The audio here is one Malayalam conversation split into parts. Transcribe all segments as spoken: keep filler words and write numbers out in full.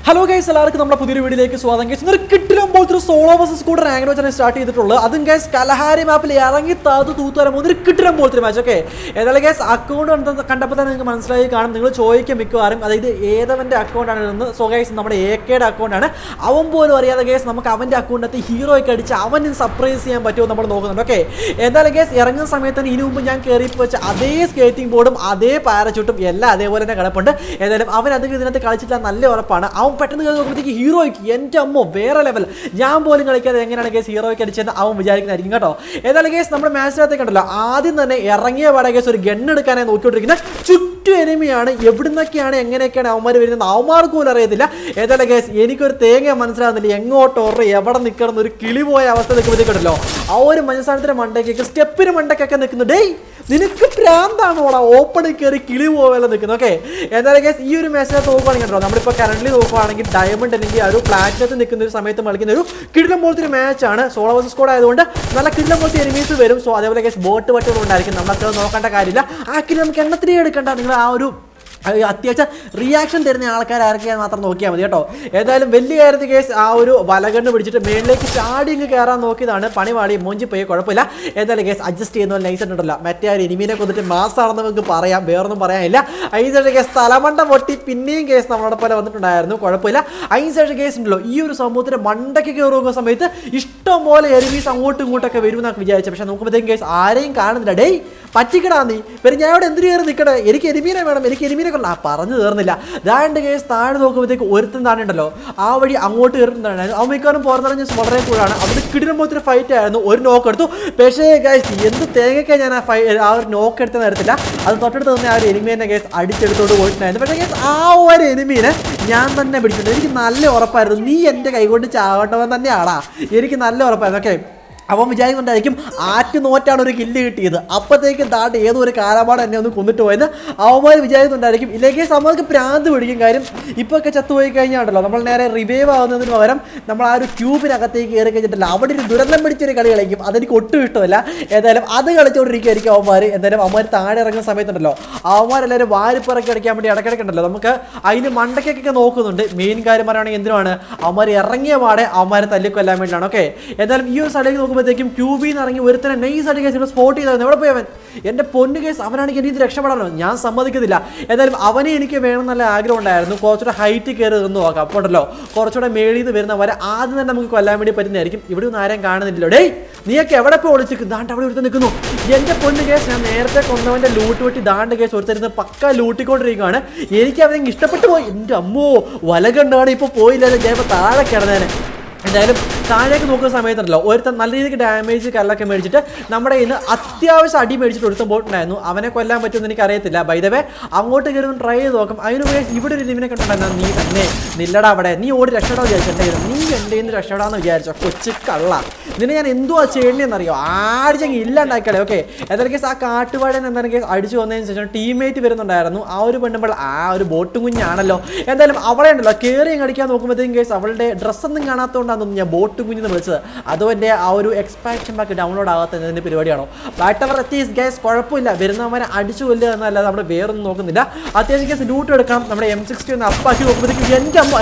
Hello guys, എല്ലാവർക്കും നമ്മുടെ പുതിയൊരു വീഡിയോയിലേക്ക് സ്വാഗതം. ഗയ്സ് ഇന്നൊരു കിട്ടിലും പോലത്തെ സോളോ വേഴ്സസ് സ്കൂട്ടർ റാങ്ക് വെച്ചാണ് സ്റ്റാർട്ട് ചെയ്തിട്ടുള്ളത്. അതും ഗയ്സ് കലഹാരി മാപ്പിൽ ഇറങ്ങി താതു തൂത്തുവരാൻ പോകുന്ന ഒരു കിട്ടിലും പോലത്തെ മാച്ച്. ഓക്കെ, ഏതായാലും ഗയ്സ് അക്കൗണ്ട് കണ്ടപ്പോൾ തന്നെ നിങ്ങൾക്ക് മനസ്സിലായി കാണും. നിങ്ങൾ ചോദിക്കും മിക്കവാറും അതായത് ഏതവൻ്റെ അക്കൗണ്ടാണ് എന്ന്. സോ ഗയ്സ് നമ്മുടെ എ കെയുടെ അക്കൗണ്ടാണ്. അവൻ പോലും അറിയാതെ ഗയ്സ് നമുക്ക് അവൻ്റെ അക്കൗണ്ടിനകത്ത് ഹീറോയ്ക്ക് അടിച്ച് അവൻ സർപ്രൈസ് ചെയ്യാൻ പറ്റുമോ നമ്മൾ നോക്കുന്നുണ്ട്. ഓക്കെ, ഏതായാലും ഗയ്സ് ഇറങ്ങുന്ന സമയത്ത് തന്നെ ഇതിനു മുമ്പ് ഞാൻ കയറിയപ്പോൾ വെച്ച അതേ സ്കേറ്റിംഗ് ബോർഡും അതേ പാരച്യൂട്ടും എല്ലാം അതേപോലെ തന്നെ കിടപ്പുണ്ട്. ഏതായാലും അവൻ അധികം ഇതിനകത്ത് കളിച്ചില്ല, നല്ല ഉറപ്പാണ്. അവൻ പെട്ടെന്ന് നോക്കുമ്പോഴത്തേക്ക് ഹീറോയ്ക്ക് എൻ്റെ അമ്മോ വേറെ ലെവൽ, ഞാൻ പോലും കളിക്കാതെ എങ്ങനെയാണ് കേസ് ഹീറോയ്ക്ക് അടിച്ചതെന്ന് അവൻ വിചാരിക്കുന്നതായിരിക്കും കേട്ടോ. ഏതായാലും കേസ് നമ്മുടെ മാച്ചിനകത്തേക്ക് ഉണ്ടല്ലോ, ആദ്യം തന്നെ ഇറങ്ങിയ പാടെ കേസ് ഒരു ഗണ്ണ് എടുക്കാനായി നോക്കിക്കൊണ്ടിരിക്കുന്നത്. ചുറ്റും എനിമിയാണ്, എവിടുന്നൊക്കെയാണ് എങ്ങനെയൊക്കെയാണ് അവന്മാർ വരുന്നത് അവന്മാർക്ക് പോലും അറിയത്തില്ല. ഏതായാലും കേസ് എനിക്കൊരു തേങ്ങ മനസ്സിലാകുന്നില്ല, എങ്ങോട്ട് ഓർഡർ എവിടെ നിൽക്കണം ഒരു കിളി പോയ അവസ്ഥ നിൽക്കുമ്പോഴത്തേക്കുണ്ടല്ലോ ആ ഒരു മനസ്സാനത്തിൻ്റെ മണ്ടയ്ക്കൊക്കെ സ്റ്റെപ്പിന് മണ്ടയ്ക്കൊക്കെ നിൽക്കുന്നു. ഡേയ് നിനക്ക് പ്രാന്താണോടാ ഓപ്പണിൽ കയറി കിളി പോവെല്ലാം നിൽക്കുന്നത്. ഓക്കെ, എന്തായാലും കേസ് ഈ ഒരു മാച്ചിനകത്ത് നോക്കുകയാണെങ്കിൽ കേട്ടോ, നമ്മളിപ്പോൾ കറന്റ് നോക്കുകയാണെങ്കിൽ ഡയമണ്ട് അല്ലെങ്കിൽ ആ ഒരു പ്ലാറ്റിനകത്ത് നിൽക്കുന്ന ഒരു സമയത്ത് കളിക്കുന്ന ഒരു കിടിലം പോലത്തെ ഒരു മാച്ചാണ്. സോളോ വേഴ്സസ് സ്ക്വാഡ് ആയതുകൊണ്ട് നല്ല കിടിലം പോലത്തെ എനിമീസ് വരും. സോ അതേപോലെ കേസ് ബോട്ട് വട്ടുകൾ ഉണ്ടായിരിക്കും, നമ്മളൊക്കെ നോക്കേണ്ട കാര്യമില്ല. ആക്കിൽ നമുക്ക് എണ്ണത്തിലേ എടുക്കേണ്ട, നിങ്ങൾ ആ ഒരു അത്യാവശ്യം റിയാക്ഷൻ തരുന്ന ആൾക്കാരായിരിക്കാൻ മാത്രം നോക്കിയാൽ മതി കേട്ടോ. ഏതായാലും വലിയ കാര്യത്തിൽ കേസ് ആ ഒരു വലകണ്ണ് പിടിച്ചിട്ട് മേളിലേക്ക് ചാടി ഇങ്ങ് കയറാൻ നോക്കിയതാണ്, പണി പാടി മോഞ്ചി പോയി കുഴപ്പമില്ല. ഏതായാലും കേസ് അഡ്ജസ്റ്റ് ചെയ്യുന്ന നൈസ് ഉണ്ടല്ലോ, മറ്റേ ആ എനിമീനെ കൊന്നിട്ട് മാസമാണെന്ന് നമുക്ക് പറയാം, വേറൊന്നും പറയാനില്ല. അതിനുശേഷം കേസ് തലമണ്ട പൊട്ടി പിന്നെയും കേസ് നമ്മളോട് പോലെ വന്നിട്ടുണ്ടായിരുന്നു, കുഴപ്പമില്ല. അതിനുശേഷം കേസ് ഉണ്ടല്ലോ ഈ ഒരു സമൂഹത്തിൻ്റെ മണ്ടയ്ക്ക് കയറുന്ന സമയത്ത് ഇഷ്ടം പോലെ എനിമീസ് അങ്ങോട്ടും ഇങ്ങോട്ടൊക്കെ വരുമെന്നൊക്കെ വിചാരിച്ചു. പക്ഷേ നോക്കുമ്പോഴത്തേക്കും കേസ് ആരെയും കാണുന്നില്ല. ഡേയ് പറ്റിക്കടാ നീ, പിന്നെ ഞാൻ ഇവിടെ എന്തിനു കയറി നിൽക്കണേ, എനിക്ക് എരുമീനെ വേണം, എനിക്ക് എരുമീനെ കൊള്ളാം. ആ പറഞ്ഞു തീർന്നില്ല. ദാണ്ട് കേസ് താഴെ നോക്കുമ്പോഴത്തേക്ക് ഒരുത്തും താഴെ ഉണ്ടല്ലോ ആ വഴി അങ്ങോട്ട് കയറുന്നതായിരുന്നു. അവൻ മിക്കവാറും പുറത്തിറങ്ങി വളരെ കൂടാണ്. അവിടെ കിടിലുമ്പോഴത്തെ ഫൈറ്റ് ആയിരുന്നു. ഒരു നോക്ക് എടുത്തു. പക്ഷേ ഗൈസ് എന്ത് തേങ്ങയ്ക്കാണ് ഞാൻ ആ ഫൈ ആ ഒരു നോക്ക് എടുത്ത് നേരത്തില്ല, അത് തൊട്ടടുത്ത് തന്നെ ആ ഒരു എനിമീനെ കേസ് അടിച്ചെടുത്തോണ്ട് പോയിട്ടുണ്ടായിരുന്നു. പക്ഷേ കേസ് ആ ഒരു എനിമീനെ ഞാൻ തന്നെ പിടിച്ചിട്ടുണ്ട്. എനിക്ക് നല്ല ഉറപ്പായിരുന്നു നീ എൻ്റെ കൈകൊണ്ട് ചാവട്ടവൻ തന്നെയാണാ, എനിക്ക് നല്ല ഉറപ്പായിരുന്നു. ഓക്കെ, അവൻ വിചാരിക്കുന്നുണ്ടായിരിക്കും ആറ്റ് നോറ്റാണ് ഒരു കില്ല് കിട്ടിയത്, അപ്പോഴത്തേക്കും താണ്ട് ഏതോ ഒരു കാലപാട് എന്നെ ഒന്ന് കൊന്നിട്ട് പോയെന്ന് അവന്മാർ വിചാരിക്കുന്നുണ്ടായിരിക്കും. ഇല്ലെങ്കിൽ നമ്മൾക്ക് പ്രാന്ത് പിടിക്കും. കാര്യം ഇപ്പോൾ ഒക്കെ ചത്തുപോയി കഴിഞ്ഞാണ്ടല്ലോ നമ്മൾ നേരെ റിവൈവ് ആവുന്നതിന് പകരം നമ്മൾ ആ ഒരു ക്യൂബിനകത്തേക്ക് കയറി കഴിഞ്ഞിട്ടില്ല, അവിടെ ഒരു ദുരന്തം പിടിച്ചൊരു കളി കളിക്കും, അതെനിക്ക് ഒട്ടും ഇഷ്ടമല്ല. ഏതായാലും അത് കളിച്ചുകൊണ്ടിരിക്കുകയായിരിക്കും അവന്മാർ. എന്തായാലും അവന്മാർ താഴെ ഇറങ്ങുന്ന സമയത്തുണ്ടല്ലോ അവന്മാരെല്ലാവരും വാരിപ്പിറക്കി അടിക്കാൻ വേണ്ടി ഇടയ്ക്കിടയ്ക്കുണ്ടല്ലോ നമുക്ക് അതിന് മണ്ടയ്ക്കൊക്കെ നോക്കുന്നുണ്ട്. മെയിൻ കാര്യം പറയുകയാണെങ്കിൽ എന്തിനാണ് അവന്മാർ ഇറങ്ങിയ പാടെ അവന്മാരെ തല്ലിക്കൊല്ലാൻ വേണ്ടിയിട്ടാണ്. ഓക്കെ, എന്തായാലും ഈ ഒരു സ്ഥലത്തേക്ക് നോക്കുമ്പോഴത്തേക്കും ക്യൂബിന്ന് ഇറങ്ങി ഒരുത്തനെ നൈസ് ആയിട്ട് കേസ് സ്പോട്ട് ചെയ്തായിരുന്നു. എവിടെ പോയി അവൻ, എൻ്റെ പൊന്നു കേസ് അവനാണെങ്കിൽ എനിക്ക് രക്ഷപ്പെടാനോ ഞാൻ സമ്മതിക്കുന്നില്ല. ഏതായാലും അവനെ എനിക്ക് വേണം നല്ല ആഗ്രഹം ഉണ്ടായിരുന്നു. കുറച്ചുകൂടെ ഹൈറ്റ് കയറി നിന്ന് നോക്കാം, അപ്പോൾ ഉണ്ടല്ലോ കുറച്ചുകൂടെ മേളിൽ നിന്ന് വരുന്നവരെ ആദ്യം തന്നെ നമുക്ക് കൊല്ലാൻ വേണ്ടി പറ്റുന്നതായിരിക്കും. ഇവിടെ ഒന്നും ആരും കാണുന്നില്ലല്ലോ. ഡേയ് നീയൊക്കെ എവിടെ പോയി ഒളിച്ചിരിക്കും, ദാണ്ട് അവിടെ ഒരുത്തൻ നിൽക്കുന്നു. എൻ്റെ പൊന്നു കേസ് ഞാൻ നേരത്തെ കൊന്നവൻ്റെ ലൂട്ട് വെട്ടി ദാണ്ട് കേസ് ഒരുത്തരുന്ന് പക്ക ലൂട്ടിക്കൊണ്ടിരിക്കുകയാണ്. എനിക്ക് അവനെ ഇഷ്ടപ്പെട്ടു പോയി. എൻ്റെ അമ്മോ വല കണ്ടാണ് ഇപ്പോൾ പോയില്ല, ഞാൻ താഴെ കിടന്നേനെ. എന്തായാലും താഴേക്ക് നോക്കുന്ന സമയത്തുണ്ടല്ലോ ഒരുത്തൻ നല്ല രീതിക്ക് ഡാമേജ് കല്ലൊക്കെ മേടിച്ചിട്ട് നമ്മുടെ കയ്യിൽ നിന്ന് അത്യാവശ്യം അടി മേടിച്ചിട്ട് ഒരുത്തം പോയിട്ടുണ്ടായിരുന്നു. അവനെ കൊല്ലാൻ പറ്റുമെന്ന് എനിക്ക് അറിയത്തില്ല. ബൈ ദ വേ അങ്ങോട്ട് കയറി ഒന്ന് ട്രൈ ചെയ്ത് നോക്കും. അതിന് വേണ്ടി ഇവിടെ ഒരു ഇതിനെ കണ്ടിട്ടുണ്ടായിരുന്നു. നീ തന്നെ നില്ലടാ അവിടെ, നീ ഓടി രക്ഷപ്പെടാൻ വിചാരിച്ചു, എൻ്റെ നീ എൻ്റെ നിന്ന് രക്ഷപ്പെടാമെന്ന് വിചാരിച്ചോ കൊച്ചു കള്ള, നിന്നെ ഞാൻ എന്തുവാ ചെയ്യണമെന്നറിയോ, ആടിച്ചെങ്കിൽ ഇല്ലാണ്ടാക്കിയാലേ. ഓക്കെ, ഏതായാലും കേസ് ആ കാട്ടുവാഴൻ എന്തായാലും കേസ് അടിച്ചു വന്നതിന് ശേഷം ടീംമേറ്റ് വരുന്നുണ്ടായിരുന്നു. ആ ഒരു പെണ്ണുമ്പോൾ ആ ഒരു ബോട്ടും കുഞ്ഞാണല്ലോ. എന്തായാലും അവളെ ഉണ്ടല്ലോ കയറി അടിക്കാൻ നോക്കുമ്പോഴത്തേക്കും കേസ് അവളുടെ ഡ്രസ്സൊന്നും കാണാത്തതുകൊണ്ടാണ് ഞാൻ ബോട്ട് കുഞ്ഞിന്ന് വിളിച്ചത്. അതോ എൻ്റെ ആ ഒരു എക്സ്പാൻഷൻ പാക്ക് ഡൗൺലോഡ് ആകാത്തതിൻ്റെ പരിപാടിയാണോ? ബാറ്റവർ എത്തീസ് ഗ്യാസ് കുഴപ്പമില്ല, വരുന്നവരെ അടിച്ചു കൊല്ലുക എന്നല്ലാതെ നമ്മൾ വേറൊന്നും നോക്കുന്നില്ല. അത്യാവശ്യം കേസ് ലൂട്ട് എടുക്കണം. നമ്മുടെ എം സിക്സ്റ്റി ഒന്ന് അപ്പാക്കി നോക്കുമ്പോഴത്തേക്കും എൻ്റെ അമ്മ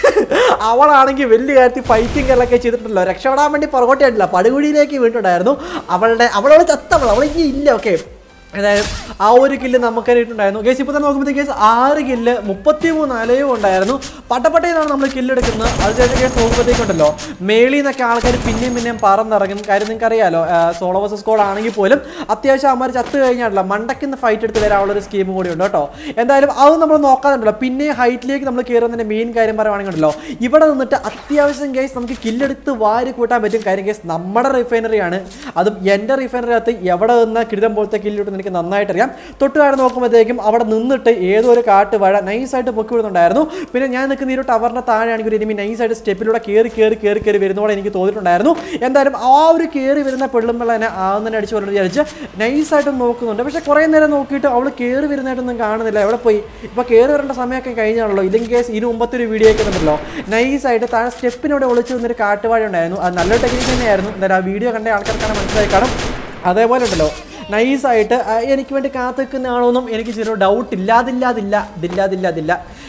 അവളാണെങ്കിൽ വലിയ കാര്യത്തിൽ ഫൈറ്റിംഗ് എല്ലാം ചെയ്തിട്ടുണ്ടല്ലോ, രക്ഷപ്പെടാൻ വേണ്ടി പുറകോട്ടായിട്ടില്ല, പടുകുഴിയിലേക്ക് വീണിട്ടുണ്ടായിരുന്നു. അവളുടെ അവളോട് ചത്തവൾ അവൾ ഇനി ഇല്ല. ഓക്കെ, അതായത് ആ ഒരു കില്ല് നമുക്കായിട്ടുണ്ടായിരുന്നു. കേസ് ഇപ്പോൾ തന്നെ നോക്കുമ്പോഴത്തേക്ക് കേസ് ആറ് കില്ല് മുപ്പത്തി മൂന്ന് അലയും ഉണ്ടായിരുന്നു. പട്ടപ്പട്ടയെന്നാണ് നമ്മൾ കില്ലെടുക്കുന്നത്. അത് ചേട്ടൻ കേസ് നോക്കുമ്പോഴത്തേക്കുണ്ടല്ലോ മേളിൽ നിന്നൊക്കെ ആൾക്കാർ പിന്നെയും പിന്നെയും പറന്നിറങ്ങും. കാര്യം നിങ്ങൾക്ക് അറിയാമല്ലോ, സോളോ വേഴ്സസ് സ്ക്വാഡ് ആണെങ്കിൽ പോലും അത്യാവശ്യം അമ്മമാർ ചത്ത് കഴിഞ്ഞാണല്ലോ മണ്ടയ്ക്കുന്ന ഫൈറ്റ് എടുത്ത് വരാനുള്ളൊരു സ്കീമും കൂടി ഉണ്ട് കേട്ടോ. എന്തായാലും അത് നമ്മൾ നോക്കാറുണ്ടല്ലോ. പിന്നെ ഹൈറ്റിലേക്ക് നമ്മൾ കയറുന്നതിൻ്റെ മെയിൻ കാര്യം പറയുകയാണെങ്കിലോ ഇവിടെ നിന്നിട്ട് അത്യാവശ്യം കേസ് നമുക്ക് കില്ലെടുത്ത് വാരി കൂട്ടാൻ പറ്റും. കാര്യം കേസ് നമ്മുടെ റിഫൈനറിയാണ്, അതും എൻ്റെ റിഫൈനറിനകത്ത് എവിടെ നിന്ന് കിടിലം പോലത്തെ കില്ലിട്ട് എനിക്ക് നന്നായിട്ടറിയാം. തൊട്ടുകാരെ നോക്കുമ്പോഴത്തേക്കും അവിടെ നിന്നിട്ട് ഏതോ ഒരു കാട്ട് വഴ നൈസായിട്ട് പൊക്കി വിടുന്നുണ്ടായിരുന്നു. പിന്നെ ഞാൻ നിൽക്കുന്ന ഈ ഒരു ടവറിൻ്റെ താഴെയാണെങ്കിൽ ഒരു എനിമി നൈസായിട്ട് സ്റ്റെപ്പിലൂടെ കയറി കയറി കയറി കയറി വരുന്നതോടെ എനിക്ക് തോന്നിയിട്ടുണ്ടായിരുന്നു. എന്തായാലും ആ ഒരു കയറി വരുന്ന പെള്ളുമ്പോൾ തന്നെ ആ തന്നെ അടിച്ചു കൊണ്ട് വിചാരിച്ച് നൈസായിട്ട് നോക്കുന്നുണ്ട്. പക്ഷേ കുറേ നേരം നോക്കിയിട്ട് അവൾ കയറി വരുന്നതായിട്ടൊന്നും കാണുന്നില്ല. എവിടെ പോയി ഇപ്പോൾ കയറി വരേണ്ട സമയമൊക്കെ കഴിഞ്ഞാണല്ലോ. ഇല്ലെങ്കിൽ കേസ് ഇതിന് മുമ്പത്തെ ഒരു വീഡിയോ ഒക്കെ ഉണ്ടല്ലോ നൈസായിട്ട് താഴെ സ്റ്റെപ്പിനോടെ ഒളിച്ച് വന്നൊരു കാട്ടുവാഴ ഉണ്ടായിരുന്നു. അത് നല്ലൊരു ടെക്നിക്ക് തന്നെയായിരുന്നു. എന്തായാലും ആ വീഡിയോ കണ്ട ആൾക്കാർക്കാണ് മനസ്സിലായി കാണും. അതേപോലെ ഉണ്ടല്ലോ നൈസായിട്ട് എനിക്ക് വേണ്ടി കാത്തിക്കുന്നതാണോന്നും എനിക്ക് ചെറിയ ഡൗട്ട് ഇല്ലാതില്ലാതില്ല ഇതില്ലാതില്ലാതില്ല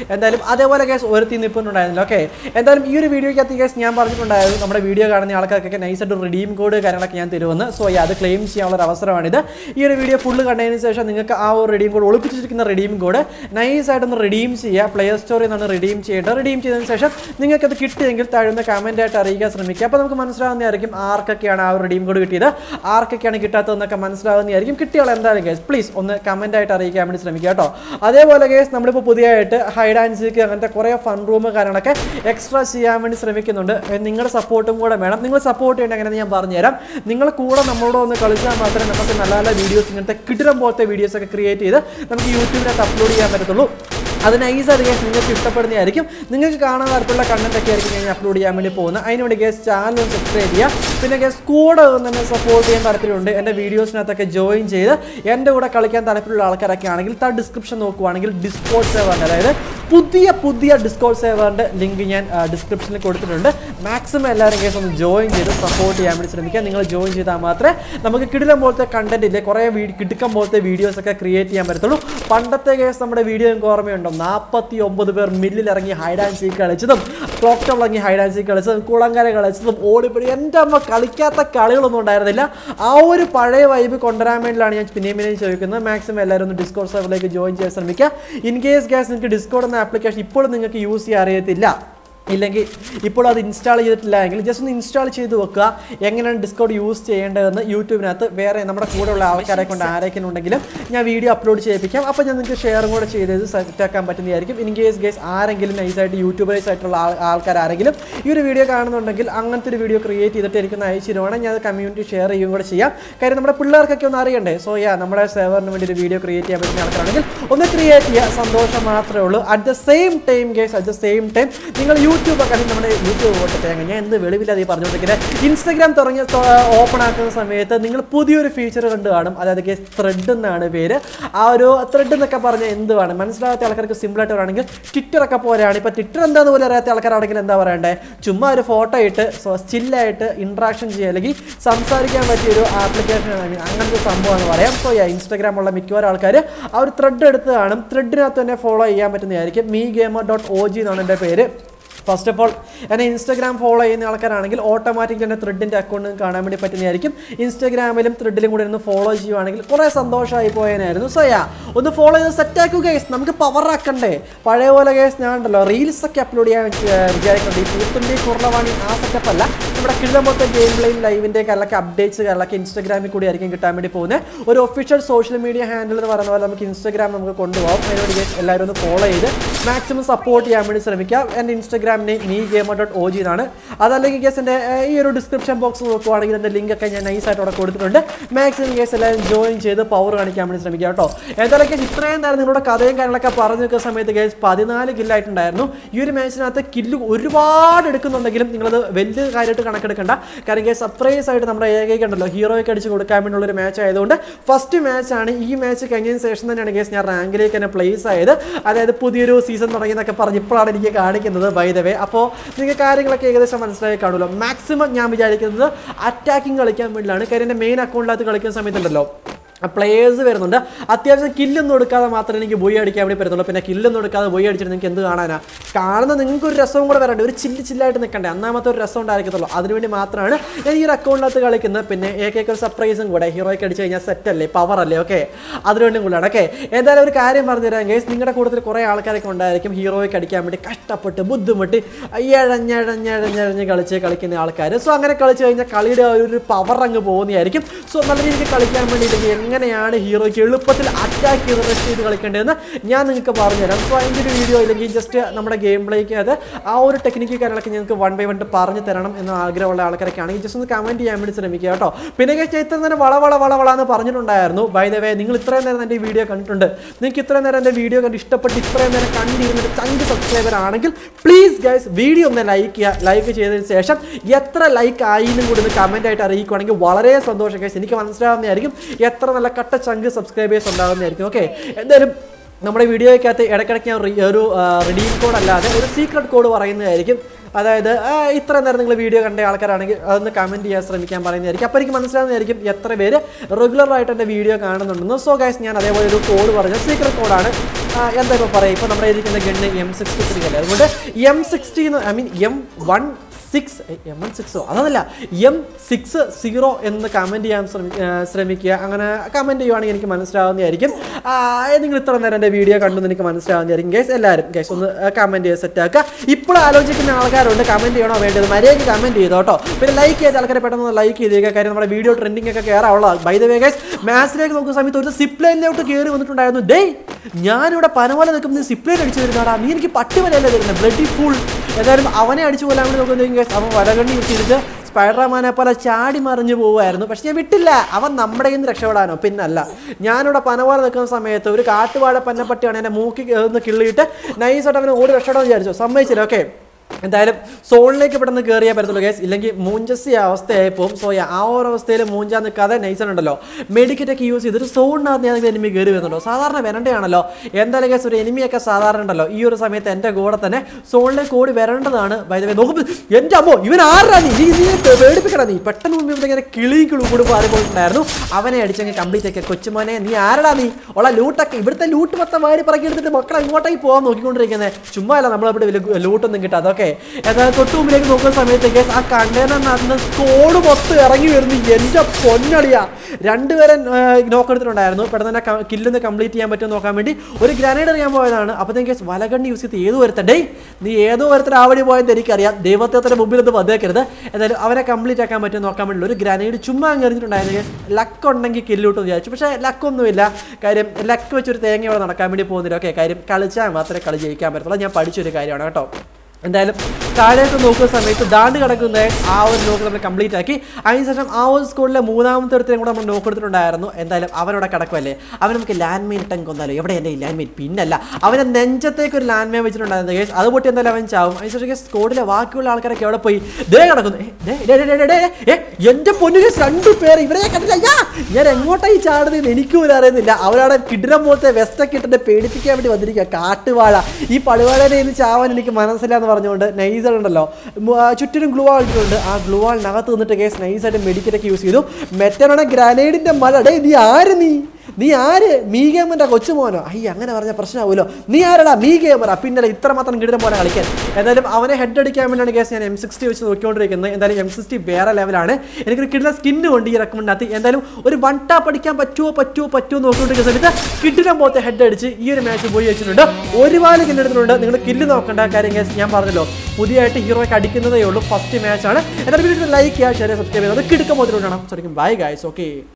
എന്തായാലും അതേപോലെ കേസ് ഒരുത്തി നിൽപ്പുണ്ടായിരുന്നില്ല. ഓക്കെ, എന്തായാലും ഈ ഒരു വീഡിയോയ്ക്കകത്ത് കേസ് ഞാൻ പറഞ്ഞിട്ടുണ്ടായിരുന്നു നമ്മുടെ വീഡിയോ കാണുന്ന ആൾക്കാർക്കൊക്കെ നൈസായിട്ട് റെഡീം കോഡ് കാര്യങ്ങളൊക്കെ ഞാൻ തരുമെന്ന്. സോ അത് ക്ലെയിം ചെയ്യാനുള്ള ഒരു അവസരമാണിത്. ഈ ഒരു വീഡിയോ ഫുള്ള് കണ്ടതിന് ശേഷം നിങ്ങൾക്ക് ആ ഒരു റെഡീം കോഡ് ഒളിപ്പിച്ചിരിക്കുന്ന റെഡീം കോഡ് നൈസായിട്ടൊന്ന് റിഡീം ചെയ്യുക. പ്ലേ സ്റ്റോറിൽ നിന്നാണ് റിഡീം ചെയ്യേണ്ടത്. റിഡീം ചെയ്തതിന് ശേഷം നിങ്ങൾക്കത് കിട്ടിയെങ്കിൽ താഴ്ന്ന കമൻറ്റായിട്ട് അറിയിക്കാൻ ശ്രമിക്കുക. അപ്പോൾ നമുക്ക് മനസ്സിലാവുന്നതായിരിക്കും ആർക്കൊക്കെയാണ് ആ ഒരു റെഡീം കോഡ് കിട്ടിയത്, ആർക്കൊക്കെയാണ് കിട്ടാത്തതെന്നൊക്കെ മനസ്സിലാവുന്നതായിരിക്കും. കിട്ടിയാൽ എന്തായാലും കേസ് പ്ലീസ് ഒന്ന് കമൻറ്റായിട്ട് അറിയിക്കാൻ വേണ്ടി ശ്രമിക്കുക കേട്ടോ. അതേപോലെ കേസ് നമ്മളിപ്പോൾ പുതിയതായിട്ട് ഹൈഡ് ആൻഡ് സീക്ക് അങ്ങനത്തെ കുറേ ഫൺ റൂം കാര്യങ്ങളൊക്കെ എക്സ്ട്രാ ചെയ്യാൻ വേണ്ടി ശ്രമിക്കുന്നുണ്ട്. നിങ്ങളുടെ സപ്പോർട്ടും കൂടെ വേണം. നിങ്ങൾ സപ്പോർട്ട് ചെയ്യേണ്ട എങ്ങനെ ഞാൻ പറഞ്ഞുതരാം. നിങ്ങൾ കൂടെ നമ്മളോട് ഒന്ന് കളിച്ചാൽ മാത്രമേ നമുക്ക് നല്ല നല്ല വീഡിയോസ് ഇങ്ങനത്തെ കിടിലം പോലത്തെ വീഡിയോസൊക്കെ ക്രിയേറ്റ് ചെയ്ത് നമുക്ക് യൂട്യൂബിനകത്ത് അപ്ലോഡ് ചെയ്യാൻ പറ്റത്തുള്ളൂ. അത് നൈസായിട്ട് കേസ് നിങ്ങൾക്ക് ഇഷ്ടപ്പെടുന്നതായിരിക്കും. നിങ്ങൾക്ക് കാണാൻ തരത്തിലുള്ള കണ്ടന്റ് ഒക്കെ ആയിരിക്കും ഞാൻ അപ്ലോഡ് ചെയ്യാൻ വേണ്ടി പോകുന്നത്. അതിനുവേണ്ടി കേസ് ചാനൽ സബ്സ്ക്രൈബ് ചെയ്യുക. പിന്നെ കേസ് കൂടെ തന്നെ സപ്പോർട്ട് ചെയ്യാൻ താല്പര്യമുണ്ട്. എൻ്റെ വീഡിയോസിനകത്തൊക്കെ ജോയിൻ ചെയ്ത് എൻ്റെ കൂടെ കളിക്കാൻ താല്പര്യമുള്ള ആൾക്കാരൊക്കെ ആണെങ്കിൽ താ ഡിസ്ക്രിപ്ഷൻ നോക്കുവാണെങ്കിൽ ഡിസ്കോഡ് സേവറിൻ്റെ, അതായത് പുതിയ പുതിയ ഡിസ്കോഡ് സേവറിൻ്റെ ലിങ്ക് ഞാൻ ഡിസ്ക്രിപ്ഷനിൽ കൊടുത്തിട്ടുണ്ട്. മാക്സിമം എല്ലാവരും കേസ് ഒന്ന് ജോയിൻ ചെയ്ത് സപ്പോർട്ട് ചെയ്യാൻ വേണ്ടി ശ്രമിക്കുക. നിങ്ങൾ ജോയിൻ ചെയ്താൽ മാത്രമേ നമുക്ക് കിടിലം പോലത്തെ കണ്ടന്റ് ഇല്ലേ കുറേ കിടുക്കം പോലത്തെ വീഡിയോസൊക്കെ ക്രിയേറ്റ് ചെയ്യാൻ പറ്റത്തുള്ളൂ. പണ്ടത്തെ കേസ് നമ്മുടെ വീഡിയോ നിങ്ങൾക്ക് ഓർമ്മയുണ്ടോ? നാൽപ്പത്തി ഒമ്പത് പേർ മില്ലിൽ ഇറങ്ങി ഹൈഡ് ആൻഡ് സീക്ക് കളിച്ചതും ക്ലോക്ക് ടവർ ഇറങ്ങി ഹൈഡ് ആൻഡ് സീക്ക് കളിച്ചതും കുളങ്കര കളിച്ചതും ഓടിപ്പടി എൻ്റെ അമ്മ കളിക്കാത്ത കളികളൊന്നും ഉണ്ടായിരുന്നില്ല. ആ ഒരു പഴയ വൈബ് കൊണ്ടുവരാൻ വേണ്ടിയിലാണ് ഞാൻ പിന്നെയും പിന്നെയും ചോദിക്കുന്നത്. മാക്സിമം എല്ലാവരും ഒന്ന് ഡിസ്കോഡ് സെർവറിലേക്ക് ജോയിൻ ചെയ്യാൻ ശ്രമിക്കുക. ഇൻ കേസ് ഗ്യാസ് നിങ്ങൾക്ക് ഡിസ്കോഡ് എന്ന ആപ്ലിക്കേഷൻ ഇപ്പോഴും നിങ്ങൾക്ക് യൂസ് ചെയ്യാൻ അറിയത്തില്ല, ഇല്ലെങ്കിൽ ഇപ്പോൾ അത് ഇൻസ്റ്റാൾ ചെയ്തിട്ടില്ല എങ്കിൽ ജസ്റ്റ് ഒന്ന് ഇൻസ്റ്റാൾ ചെയ്ത് വെക്കുക. എങ്ങനെയാണ് ഡിസ്കോഡ് യൂസ് ചെയ്യേണ്ടതെന്ന് യൂട്യൂബിനകത്ത് വേറെ നമ്മുടെ കൂടെയുള്ള ആൾക്കാരെ കൊണ്ട് ആരൊക്കെ ഉണ്ടെങ്കിലും ഞാൻ വീഡിയോ അപ്ലോഡ് ചെയ്യിപ്പിക്കാം. അപ്പോൾ ഞാൻ നിങ്ങൾക്ക് ഷെയറും കൂടെ ചെയ്ത് സെറ്റാക്കാൻ പറ്റുന്നതായിരിക്കും. ഇൻ കേസ് ഗേസ് ആരെങ്കിലും നൈസായിട്ട് യൂട്യൂബേഴ്സ് ആയിട്ടുള്ള ആൾക്കാർ ആരെങ്കിലും ഈ ഒരു വീഡിയോ കാണുന്നുണ്ടെങ്കിൽ അങ്ങനത്തെ ഒരു വീഡിയോ ക്രിയേറ്റ് ചെയ്തിട്ട് എനിക്കൊന്ന് അയച്ചിരുവാണെങ്കിൽ ഞാൻ അത് കമ്മ്യൂണിറ്റി ഷെയർ ചെയ്യുകയും കൂടെ ചെയ്യാം. കാര്യം നമ്മുടെ പിള്ളേർക്കൊക്കെ ഒന്ന് അറിയണ്ടേ. സോ യാ നമ്മുടെ സെർവറിന് വേണ്ടി ഒരു വീഡിയോ ക്രിയേറ്റ് ചെയ്യാൻ പറ്റുന്ന ആൾക്കാരാണെങ്കിൽ ഒന്ന് ക്രിയേറ്റ് ചെയ്യുക. സന്തോഷം മാത്രമേ ഉള്ളൂ. At the same time guys at the same time നിങ്ങൾ യൂട്യൂബ് ഒക്കെ നമ്മുടെ യൂട്യൂബ് പോട്ടെ തേങ്ങ ഞാൻ എന്ത് വെളിവില്ലാതെ ഈ പറഞ്ഞുകൊണ്ടിരിക്കുന്നത്. ഇൻസ്റ്റാഗ്രാം തുടങ്ങിയ ഓപ്പൺ ആക്കുന്ന സമയത്ത് നിങ്ങൾ പുതിയൊരു ഫീച്ചർ കണ്ടു കാണും. അതായത് കേസ് ത്രെഡ് എന്നാണ് പേര്. ആ ഒരു ത്രെഡ് എന്നൊക്കെ പറഞ്ഞാൽ എന്തുവാണ് മനസ്സിലാകാത്ത ആൾക്കാർക്ക് സിമ്പിളായിട്ട് പറയുകയാണെങ്കിൽ ട്വിറ്ററൊക്കെ പോലെയാണ്. ഇപ്പോൾ ട്വിറ്റർ എന്താണെന്ന് പോലും അറിയാത്ത ആൾക്കാരാണെങ്കിൽ എന്താ പറയണ്ടേ, ചുമ്മാ ഒരു ഫോട്ടോ ഇട്ട് സ്റ്റില്ലായിട്ട് ഇൻട്രാക്ഷൻ ചെയ്യുക അല്ലെങ്കിൽ സംസാരിക്കാൻ പറ്റിയൊരു ആപ്ലിക്കേഷനാണ്. അങ്ങനത്തെ സംഭവമാണെന്ന് പറയാം. സോ യാ ഇൻസ്റ്റാഗ്രാമുള്ള മിക്കവാറും ആൾക്കാർ ആ ഒരു ത്രെഡ് എടുത്ത് കാണും. ത്രെഡിനകത്ത് തന്നെ ഫോളോ ചെയ്യാൻ പറ്റുന്നതായിരിക്കും. Me gamer dot O G എന്നാണ് എൻ്റെ പേര്. ഫസ്റ്റ് ഓഫ് ഓൾ എന്നെ ഇൻസ്റ്റാഗ്രാം ഫോളോ ചെയ്യുന്ന ആൾക്കാരാണെങ്കിൽ ഓട്ടോമാറ്റിക്കലി തന്നെ ത്രെഡിൻ്റെ അക്കൗണ്ട് കാണാൻ വേണ്ടി പറ്റുന്നതായിരിക്കും. ഇൻസ്റ്റാഗ്രാമിലും ത്രെഡിലും കൂടെ ഒന്ന് ഫോളോ ചെയ്യുവാണെങ്കിൽ കുറേ സന്തോഷമായി പോയതിനായിരുന്നു. സോ യാ ഒന്ന് ഫോളോ ചെയ്ത് സെറ്റാക്കുക ഗേസ്. നമുക്ക് പവർ ആക്കണ്ടേ. പഴയ പോലെ ഗേസ് ഞാൻ ഉണ്ടല്ലോ റീൽസൊക്കെ അപ്ലോഡ് ചെയ്യാൻ വിചാരിക്കുന്നുണ്ട്. ഈ പൂത്തുണ്ടി കുറവാണി ആ സെറ്റപ്പ് അല്ല. നമ്മുടെ കിഴമൊക്കെ ഗെയിം പ്ലേയും ലൈവിൻ്റെ കാര്യങ്ങളൊക്കെ അപ്ഡേറ്റ്സ് കാര്യങ്ങളൊക്കെ ഇൻസ്റ്റാഗ്രാമിൽ കൂടി ആയിരിക്കും കിട്ടാൻ വേണ്ടി പോകുന്നത്. ഒരു ഒഫീഷ്യൽ സോഷ്യൽ മീഡിയ ഹാൻഡിൽ എന്ന് പറയുന്ന പോലെ നമുക്ക് ഇൻസ്റ്റാഗ്രാം നമുക്ക് കൊണ്ടുപോകാം. അതിനോട് ഗേസ് എല്ലാവരും ഒന്ന് ഫോളോ ചെയ്ത് മാക്സിമം സപ്പോർട്ട് ചെയ്യാൻ വേണ്ടി ശ്രമിക്കാം. എൻ്റെ Instagram me gamer dot O G എന്നാണ്. അതല്ലെങ്കിൽ കേസ് എൻ്റെ ഈ ഒരു ഡിസ്ക്രിപ്ഷൻ ബോക്സ് നോക്കുവാണെങ്കിൽ എൻ്റെ ലിങ്കൊക്കെ ഞാൻ നൈസായിട്ട് അവിടെ കൊടുത്തിട്ടുണ്ട്. മാക്സിമം കേസ് എല്ലാവരും ജോയിൻ ചെയ്ത് പവർ കാണിക്കാൻ വേണ്ടി ശ്രമിക്കുക കേട്ടോ. എന്തായാലും കേസ് ഇത്രയും നേരം നിങ്ങളുടെ കഥയും കാര്യങ്ങളൊക്കെ പറഞ്ഞു നിൽക്കുന്ന സമയത്ത് കേസ് പതിനാല് കില്ലായിട്ടുണ്ടായിരുന്നു. ഈ ഒരു മാച്ചിനകത്ത് കില്ല് ഒരുപാട് എടുക്കുന്നുണ്ടെങ്കിലും നിങ്ങളത് വലിയ കാര്യമായിട്ട് കണക്കെടുക്കണ്ട. കാരണം കേസ് സർപ്രൈസ് ആയിട്ട് നമ്മുടെ ഏകൈക്ക് ഉണ്ടല്ലോ ഹീറോയ്ക്ക് അടിച്ച് കൊടുക്കാൻ വേണ്ടിയുള്ളൊരു മാച്ച് ആയതുകൊണ്ട് ഫസ്റ്റ് മാച്ചാണ്. ഈ മാച്ച് കഴിഞ്ഞതിന് ശേഷം തന്നെയാണ് കേസ് ഞാൻ റാങ്കിലേക്ക് തന്നെ പ്ലേസ് ആയത്. അതായത് പുതിയൊരു സീസൺ തുടങ്ങിയെന്നൊക്കെ പറഞ്ഞ് ഇപ്പോഴാണ് എനിക്ക് കാണിക്കുന്നത് ബൈ ദ വേ. അപ്പോൾ നിങ്ങൾക്ക് കാര്യങ്ങളൊക്കെ ഏകദേശം മനസ്സിലായി കാണുമല്ലോ. മാക്സിമം ഞാൻ വിചാരിക്കുന്നത് അറ്റാക്കിങ് കളിക്കാൻ വേണ്ടിയിലാണ്. കാര്യം എൻ്റെ മെയിൻ അക്കൗണ്ടിനകത്ത് കളിക്കുന്ന സമയത്തുണ്ടല്ലോ പ്ലേയേഴ്സ് വരുന്നുണ്ട്. അത്യാവശ്യം കില്ലൊന്നും എടുക്കാതെ മാത്രമേ എനിക്ക് ബോയി അടിക്കാൻ വേണ്ടി പറ്റത്തുള്ളൂ. പിന്നെ കില്ലൊന്നും എടുക്കാതെ ബോയി അടിച്ചിട്ട് നിങ്ങൾക്ക് എന്ത് കാണാനാ കാണുന്നത്? നിങ്ങൾക്ക് ഒരു രസവും കൂടെ വരണ്ടേ, ഒരു ചില്ല് ചില്ലായിട്ട് നിൽക്കണ്ടേ, അന്നാമത്തെ ഒരു രസം ഉണ്ടായിരിക്കത്തുള്ളൂ. അതിനുവേണ്ടി മാത്രമാണ് ഞാൻ ഈ ഒരു അക്കൗണ്ടിനകത്ത് കളിക്കുന്നത്. പിന്നെ എ കെ ഒരു സർപ്രൈസും കൂടെ ഹീറോയ്ക്ക് അടിച്ച് കഴിഞ്ഞാൽ സെറ്റ് അല്ലേ, പവർ അല്ലേ. ഓക്കെ അതിനുവേണ്ടി കൂടെയാണ്. ഓക്കെ എന്തായാലും ഒരു കാര്യം പറഞ്ഞു തരാം ഗേസ്. നിങ്ങളുടെ കൂട്ടത്തിൽ കുറേ ആൾക്കാരൊക്കെ ഉണ്ടായിരിക്കും ഹീറോയ്ക്ക് അടിക്കാൻ വേണ്ടി കഷ്ടപ്പെട്ട് ബുദ്ധിമുട്ടി എഴഞ്ഞഴഞ്ഞഴഞ്ഞഴഞ്ഞ് കളിച്ച് കളിക്കുന്ന ആൾക്കാർ. സോ അങ്ങനെ കളിച്ച് കഴിഞ്ഞാൽ കളിയുടെ ഒരു പവർ അങ്ങ് പോകുന്നതായിരിക്കും. സോ നല്ല രീതിക്ക് കളിക്കാൻ വേണ്ടിയിട്ട് എങ്ങനെയാണ് ഹീറോയ്ക്ക് എളുപ്പത്തിൽ അറ്റാക്ക് ചെയ്ത് റെസ്റ്റ് ചെയ്ത് കളിക്കേണ്ടതെന്ന് ഞാൻ നിങ്ങൾക്ക് പറഞ്ഞുതരാം. സോ അതിൻ്റെ ഒരു വീഡിയോ ഇല്ലെങ്കിൽ ജസ്റ്റ് നമ്മുടെ ഗെയിം പ്ലേക്ക് അത് ആ ഒരു ടെക്നിക്ക് കാര്യങ്ങളൊക്കെ ഞങ്ങൾക്ക് വൺ ബൈ വൺ പറഞ്ഞു തരണം എന്ന് ആഗ്രഹമുള്ള ആൾക്കാരൊക്കെ ആണെങ്കിൽ ജസ്റ്റ് ഒന്ന് കമൻറ്റ് ചെയ്യാൻ വേണ്ടി ശ്രമിക്കുക കേട്ടോ. പിന്നെ ഇത്ര നേരം വള വള വള വള എന്ന് പറഞ്ഞിട്ടുണ്ടായിരുന്നു. ബൈ ദ വേ നിങ്ങൾ ഇത്രയും നേരം എൻ്റെ വീഡിയോ കണ്ടിട്ടുണ്ട്. നിങ്ങൾക്ക് ഇത്രയും നേരം എൻ്റെ വീഡിയോ കണ്ട് ഇഷ്ടപ്പെട്ട് ഇത്രയും നേരം കണ്ടിരുന്നിട്ട് ചങ്ക് സബ്സ്ക്രൈബർ ആണെങ്കിൽ പ്ലീസ് ഗൈസ് വീഡിയോ ഒന്ന് ലൈക്ക് ചെയ്യുക. ലൈക്ക് ചെയ്തതിന് ശേഷം എത്ര ലൈക്ക് ആയി എന്നും കൂടി ഒന്ന് കമൻ്റ് ആയിട്ട് അറിയിക്കുകയാണെങ്കിൽ വളരെ സന്തോഷം ഗൈസ്. എനിക്ക് മനസ്സിലാവുന്നതായിരിക്കും എത്ര നല്ല കട്ട ചങ്ക് സബ്സ്ക്രൈബേഴ്സ് ഉണ്ടാകുന്നതായിരിക്കും. ഓക്കെ എന്തായാലും നമ്മുടെ വീഡിയോയ്ക്കകത്ത് ഇടയ്ക്കിടയ്ക്ക് ഞാൻ ഒരു റിഡീം കോഡ് അല്ലാതെ ഒരു സീക്രട്ട് കോഡ് പറയുന്നതായിരിക്കും. അതായത് ഇത്ര നേരം നിങ്ങൾ വീഡിയോ കണ്ട ആൾക്കാരാണെങ്കിൽ അതൊന്ന് കമൻറ്റ് ചെയ്യാൻ ശ്രമിക്കാൻ പറയുന്നതായിരിക്കും. അപ്പോൾ എനിക്ക് മനസ്സിലാവുന്നതായിരിക്കും എത്ര പേര് റെഗുലറായിട്ട് എൻ്റെ വീഡിയോ കാണുന്നുണ്ടെന്ന്. സോ ഗൈസ് ഞാൻ അതേപോലെ ഒരു കോഡ് പറഞ്ഞു, സീക്രട്ട് കോഡാണ്. എന്താ ഇപ്പോൾ പറയുക, ഇപ്പോൾ നമ്മുടെ ഇരിക്കുന്ന ഗണ്ണ് എം സിക്സ്റ്റി ത്രീ അല്ലേ, അതുകൊണ്ട് M sixty I mean M one six M one സിക്സോ അതല്ല എം സിക്സ് സീറോ എന്ന് കമൻറ്റ് ചെയ്യാൻ ശ്രമി ശ്രമിക്കുക അങ്ങനെ കമൻറ്റ് ചെയ്യുവാണെങ്കിൽ എനിക്ക് മനസ്സിലാവുന്നതായിരിക്കും. നിങ്ങൾ ഇത്ര നേരം എൻ്റെ വീഡിയോ കണ്ടെന്ന് എനിക്ക് മനസ്സിലാവുന്നതായിരിക്കും. ഗൈസ് എല്ലാവരും ഗൈസ് ഒന്ന് കമൻറ്റ് ചെയ്ത് സെറ്റാക്കുക. ഇപ്പോൾ ആലോചിക്കുന്ന ആൾക്കാരുണ്ട് കമൻറ്റ് ചെയ്യണോ വേണ്ടത്, മര്യാദയ്ക്ക് കമൻറ്റ് ചെയ്തോ കേട്ടോ. പിന്നെ ലൈക്ക് ചെയ്ത ആൾക്കാരെ പെട്ടെന്ന് ലൈക്ക് ചെയ്തേക്കുക, കാര്യം നമ്മുടെ വീഡിയോ ട്രെൻഡിങ് ഒക്കെ കയറാവുള്ള. ബൈ ദ വേ ഗൈസ് മാത്സിലേക്ക് നോക്കുന്ന സമയത്ത് ഒരു സിപ്പ് ലൈനിലോട്ട് കയറി വന്നിട്ടുണ്ടായിരുന്നു. ഡേ ഞാനിവിടെ പനമല നിൽക്കുമ്പോൾ സിപ്പ് ലൈൻ അടിച്ചു വരുന്നതാടാ, നീ എനിക്ക് പട്ടുമലയല്ലേ വരുന്നത് ബ്ലഡി ഫുൾ. ഏതായാലും അവനെ അടിച്ചു കൊല്ലാൻ വേണ്ടി നോക്കുന്നെങ്കിൽ അവൻ വലകണ്ണി വിട്ടിരുന്ന് സ്പൈഡർമാനെ പോലെ ചാടി മറിഞ്ഞു പോവുമായിരുന്നു. പക്ഷെ ഞാൻ വിട്ടില്ല, അവൻ നമ്മുടെ കയ്യിൽ നിന്ന് രക്ഷപ്പെടാനോ. പിന്നല്ല, ഞാനിവിടെ പനപോലെ നിൽക്കുന്ന സമയത്ത് ഒരു കാട്ടുവാഴ പന്നപ്പട്ടിയാണ് എന്നെ മൂക്കി ഒന്ന് കിള്ളിയിട്ട് നൈസായിട്ട് അവനെ ഓടി രക്ഷപ്പെടാൻ വിചാരിച്ചു. സമ്മതിച്ചില്ല. ഓക്കെ എന്തായാലും സോണിലേക്ക് പെട്ടെന്ന് കയറിയാൽ പറ്റത്തുള്ളൂ ഗൈസ്, ഇല്ലെങ്കിൽ മൂഞ്ചസി അവസ്ഥയായി പോകും. സോ ആ ഒരു അവസ്ഥയിൽ മൂഞ്ചാൻ നിൽക്കാതെ നൈസാണുണ്ടല്ലോ മെഡിക്കറ്റൊക്കെ യൂസ് ചെയ്തിട്ട് സോണിനകത്ത് ഏതെങ്കിലും എനിമി കയറി വരുന്നുണ്ടോ. സാധാരണ വരണ്ടയാണല്ലോ. എന്തായാലും ഗൈസ് ഒരു എനിമിയൊക്കെ സാധാരണ ഉണ്ടല്ലോ ഈ ഒരു സമയത്ത് എൻ്റെ കൂടെ തന്നെ സോണിലേക്ക് ഓടി വരേണ്ടതാണ്. ബൈ ദ വേ നോക്കുമ്പോൾ എൻ്റെ അമ്മോ ഇവൻ ആരാ നീ നീ നീ പേടിപ്പിക്കണ നീ പെട്ടെന്ന് മുമ്പ് ഇങ്ങനെ കിളി കിളി കൂടുമ്പോൾ അറിവുണ്ടായിരുന്നു. അവനെ അടിച്ചെങ്കിൽ കംപ്ലീറ്റ് ഒക്കെ കൊച്ചുമോനെ നീ ആരടാ നീ ഉള്ള ലൂട്ടൊക്കെ ഇവിടുത്തെ ലൂട്ട് മൊത്തം വാരി പറക്കി എടുത്തിട്ട് മക്കളെ ഇങ്ങോട്ടേക്ക് പോകാൻ നോക്കിക്കൊണ്ടിരിക്കുന്നത്. ചുമ്മാ അല്ല നമ്മളിവിടെ വലിയ ലൂട്ടൊന്നും കിട്ടും. അതൊക്കെ എന്നാൽ തൊട്ട് മുമ്പിലേക്ക് നോക്കുന്ന സമയത്തേക്ക് ആ കണ്ടെയ്നറിനകത്ത് സ്കോഡ് മൊത്തം ഇറങ്ങി വരുന്നു. എൻ്റെ പൊന്നടിയാ രണ്ടുപേരെ നോക്കെടുത്തിട്ടുണ്ടായിരുന്നു. പെട്ടെന്ന് തന്നെ കില്ലൊന്ന് കംപ്ലീറ്റ് ചെയ്യാൻ പറ്റുമോ നോക്കാൻ വേണ്ടി ഒരു ഗ്രനേഡ് എറിയാൻ പോയതാണ്. അപ്പോഴത്തേക്ക് വലകണ്ണി യൂസ് ചെയ്ത് ഏതോ ഒരുത്തടേ നീ ഏതോ ഒരുത്തര ആവടി പോയെന്ന് എനിക്കറിയാം. ദൈവത്തെ മുമ്പിൽ ഒന്ന് വന്നേക്കരുത്. എന്തായാലും അവനെ കംപ്ലീറ്റ് ആക്കാൻ പറ്റുമോ നോക്കാൻ വേണ്ടി ഒരു ഗ്രനേഡ് ചുമ്മാ എറിഞ്ഞിട്ടുണ്ടായിരുന്നു. ലക്ക് ഉണ്ടെങ്കിൽ കില്ലിട്ടുമെന്ന് വിചാരിച്ചു. പക്ഷേ ലക്കൊന്നുമില്ല. കാര്യം ലക്ക് വെച്ചൊരു തേങ്ങ അവിടെ നടക്കാൻ വേണ്ടി പോകുന്നില്ല. ഓക്കെ കാര്യം കളിച്ചാൽ മാത്രമേ കളി ജയിക്കാൻ പറ്റത്തുള്ളൂ. ഞാൻ പഠിച്ചൊരു കാര്യമാണ് കേട്ടോ. എന്തായാലും താഴേക്ക് നോക്കുന്ന സമയത്ത് ദാണ്ട് കിടക്കുന്ന ആ ഒരു നോക്ക് നമ്മൾ കംപ്ലീറ്റ് ആക്കി. അതിനുശേഷം ആ ഒരു സ്കൂളിലെ മൂന്നാമത്തെ ഒരുത്തരും കൂടെ നമ്മൾ നോക്കെടുത്തിട്ടുണ്ടായിരുന്നു. എന്തായാലും അവനോടെ കിടക്കുമല്ലേ, അവൻ നമുക്ക് ലാൻഡ് മൈൻ ഇട്ടങ്ങ് കൊന്നാലോ. എവിടെ എൻ്റെ ഈ ലാൻഡ് മൈൻ പിന്നല്ല അവനെ നെഞ്ചത്തേക്ക് ഒരു ലാൻഡ് മൈൻ വെച്ചിട്ടുണ്ടായിരുന്നു കേസ്. അത് പൊട്ടി എന്തായാലും അവൻ ചാവും. അതിനുശേഷം സ്കോഡിലെ ബാക്കിയുള്ള ആൾക്കാരൊക്കെ എവിടെ പോയി ദേ കിടക്കുന്നു. ഏ എൻ്റെ പൊന്നു കേസ് രണ്ട് പേര് ഇവരെ കണ്ടില്ല. ഞാൻ എങ്ങോട്ടായി ചാടുന്നത് എനിക്കും പോലും അറിയുന്നില്ല. അവരവിടെ കിടിലം പോലത്തെ വെസ്റ്റൊക്കെ ഇട്ടിട്ട് പേടിപ്പിക്കാൻ വേണ്ടി വന്നിരിക്കുക. കാട്ടുവാഴ ഈ പടുവാഴനെ ഇന്ന് ചാവാൻ എനിക്ക് മനസ്സിലാന്ന് പറഞ്ഞുകൊണ്ട് നൈസായിട്ട് ഉണ്ടല്ലോ ചുറ്റിനും ഗ്ലൂ വാൾ ഇട്ടിട്ടുണ്ട്. ആ ഗ്ലൂ വാളിനകത്ത് നിന്നിട്ട് കേസ് നൈസായിട്ട് മെഡിക്കറ്റൊക്കെ യൂസ് ചെയ്തു. മെറ്റനാണ് ഗ്രാനേഡിന്റെ മല. ഡേ നീ ആര് നീ നീ ആര് മീ ഗെയിമറിന്റെ കൊച്ചുമോനോ? അയ്യ അങ്ങനെ പറഞ്ഞ പ്രശ്നമാവുമല്ലോ. നീ ആരടാ മീ ഗെയിമറാ? പിന്നല്ല ഇത്ര മാത്രം കിടിലം പോലെ കളിക്കാൻ. എന്തായാലും അവനെ ഹെഡ് അടിക്കാൻ വേണ്ടിയാണ് കേസ് ഞാൻ എം സിക്സ്റ്റി വെച്ച് നോക്കിക്കൊണ്ടിരിക്കുന്നത്. എന്തായാലും എം സിക്സ്റ്റി വേറെ ലെവലാണ്. എനിക്കൊരു കിടിലം സ്കിന്നും ഉണ്ട് ഈ റെക്കമെൻഡിനകത്ത്. എന്തായാലും ഒരു വൺ ടാപ്പ് അടിക്കാൻ പറ്റുമോ പറ്റുമോ പറ്റുമോ നോക്കിക്കൊണ്ടിരിക്കുന്ന സമയത്ത് കിടിലം പോലത്തെ ഹെഡ് അടിച്ച് ഈ ഒരു മാച്ച് പോയി വെച്ചിട്ടുണ്ട്. ഒരുപാട് കില്ലെടുത്തിട്ടുണ്ട്. നിങ്ങൾ കില്ല് നോക്കേണ്ട കാര്യം കേസ് ഞാൻ പറഞ്ഞല്ലോ പുതിയതായിട്ട് ഹീറോയ്ക്ക് അടിക്കുന്നതേ ഉള്ളൂ. ഫസ്റ്റ് മാച്ചാണ്. എന്തായാലും വീഡിയോ ലൈക്ക് ചെയ്യുക, ഷെയർ സബ്സ്ക്രൈബ് ചെയ്യുന്നത് കിടക്കാൻ പോലും കാണാം. ശരിക്കും ബൈ ഗൈസ്. ഓക്കെ.